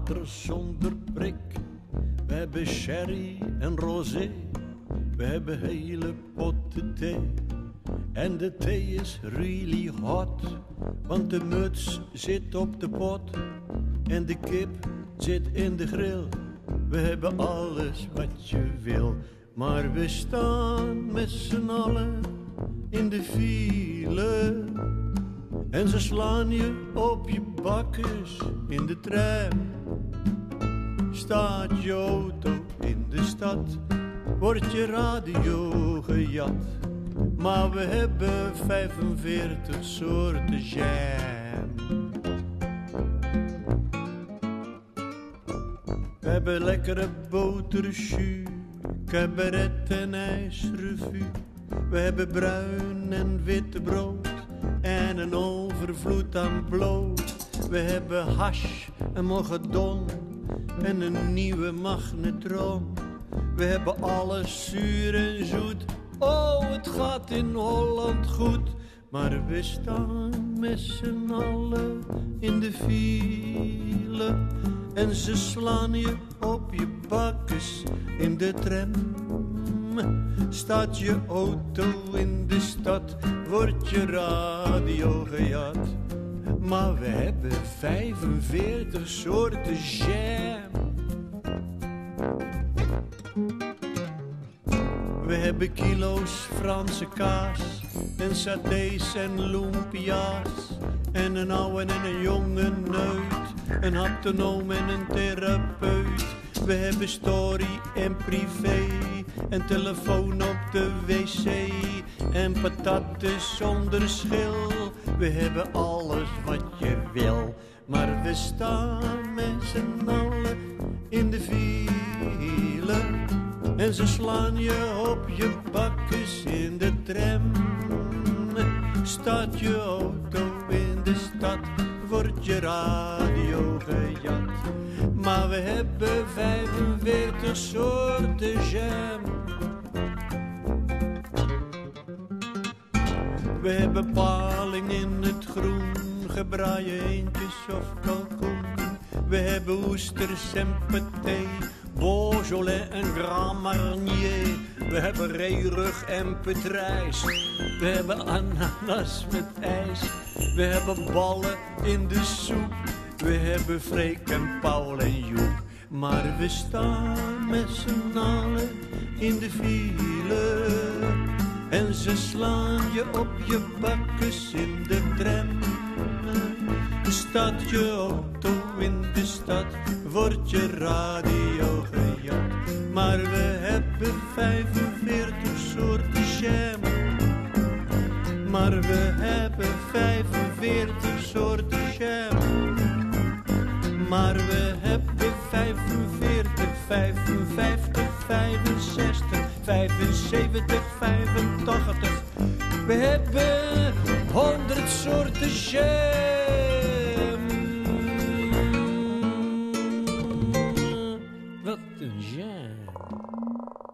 water zonder prik. We hebben sherry en rosé. We hebben hele potten thee. En de thee is really hot, want de muts zit op de pot. En de kip zit in de grill. We hebben alles wat je wil. Maar we staan met z'n allen in de file. En ze slaan je op je bakkes in de tram. Staat je auto in de stad, wordt je radio gejat. Maar we hebben 45 soorten jam. We hebben lekkere boterjus, cabaret en ijsrevue. We hebben bruin en witte brood en een overvloed aan bloot. We hebben hash en mogadon en een nieuwe magnetron. We hebben alles zuur en zoet. Oh, het gaat in Holland goed. Maar we staan met z'n allen in de file. En ze slaan je op je bakkes in de tram. Staat je auto in de stad, wordt je radio gejat. Maar we hebben 45 soorten jam. We hebben kilo's Franse kaas en satés en lumpia's. En een oude en een jonge neut, een haptonoom en een therapeut. We hebben story en privé en telefoon op de wc. En patatten zonder schil, we hebben alles wat je wil. Maar we staan met z'n allen in de file. En ze slaan je op je bakkes in de tram. Staat je auto in de stad, wordt je radio gejat. Maar we hebben 45 soorten jam. We hebben paling in het groen, gebraaide eendjes of kalkoen. We hebben oesters en paté, Beaujolais en Grand Marnier. We hebben reerug en petrijs. We hebben ananas met ijs. We hebben ballen in de soep. We hebben Freek en Paul en Joep. Maar we staan met z'n allen in de file. En ze slaan je op je bakkes in de tram. Staat je auto in de stad, wordt je radio gejat. Maar we hebben 45 soorten jam. Maar we hebben 45 soorten jam. Maar we hebben 45, 55, 65, 75, 85. We hebben 100 soorten jam. Wat een jam.